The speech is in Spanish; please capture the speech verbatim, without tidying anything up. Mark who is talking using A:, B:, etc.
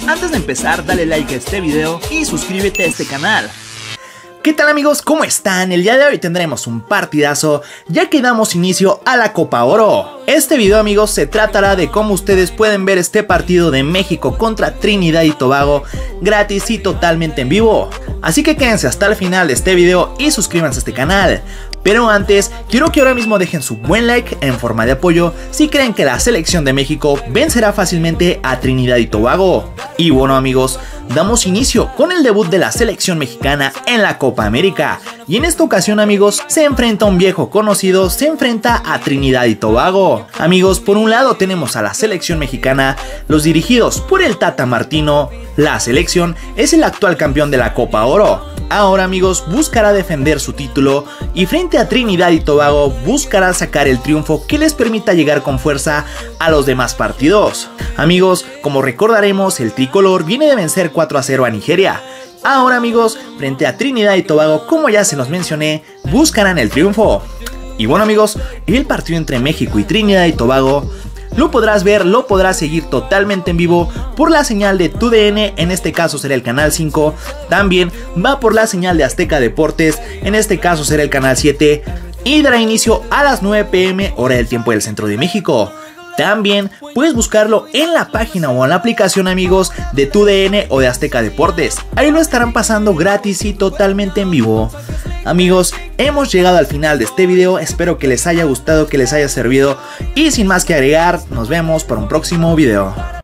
A: Antes de empezar, dale like a este video y suscríbete a este canal. ¿Qué tal amigos? ¿Cómo están? El día de hoy tendremos un partidazo ya que damos inicio a la Copa Oro. Este video amigos se tratará de cómo ustedes pueden ver este partido de México contra Trinidad y Tobago gratis y totalmente en vivo. Así que quédense hasta el final de este video y suscríbanse a este canal. Pero antes, quiero que ahora mismo dejen su buen like en forma de apoyo si creen que la selección de México vencerá fácilmente a Trinidad y Tobago. Y bueno amigos, damos inicio con el debut de la selección mexicana en la Copa América. Y en esta ocasión amigos, se enfrenta a un viejo conocido, se enfrenta a Trinidad y Tobago. Amigos, por un lado tenemos a la selección mexicana, los dirigidos por el Tata Martino. La selección es el actual campeón de la Copa Oro. Ahora amigos, buscará defender su título y frente a Trinidad y Tobago buscará sacar el triunfo que les permita llegar con fuerza a los demás partidos. Amigos, como recordaremos, el tricolor viene de vencer cuatro a cero a Nigeria. Ahora amigos, frente a Trinidad y Tobago, como ya se los mencioné, buscarán el triunfo. Y bueno amigos, el partido entre México y Trinidad y Tobago lo podrás ver, lo podrás seguir totalmente en vivo por la señal de Tu D N, en este caso será el canal cinco, también va por la señal de Azteca Deportes, en este caso será el canal siete, y dará inicio a las nueve p m hora del tiempo del centro de México. También puedes buscarlo en la página o en la aplicación amigos de Tu D N o de Azteca Deportes, ahí lo estarán pasando gratis y totalmente en vivo. Amigos, hemos llegado al final de este video, espero que les haya gustado, que les haya servido y sin más que agregar, nos vemos para un próximo video.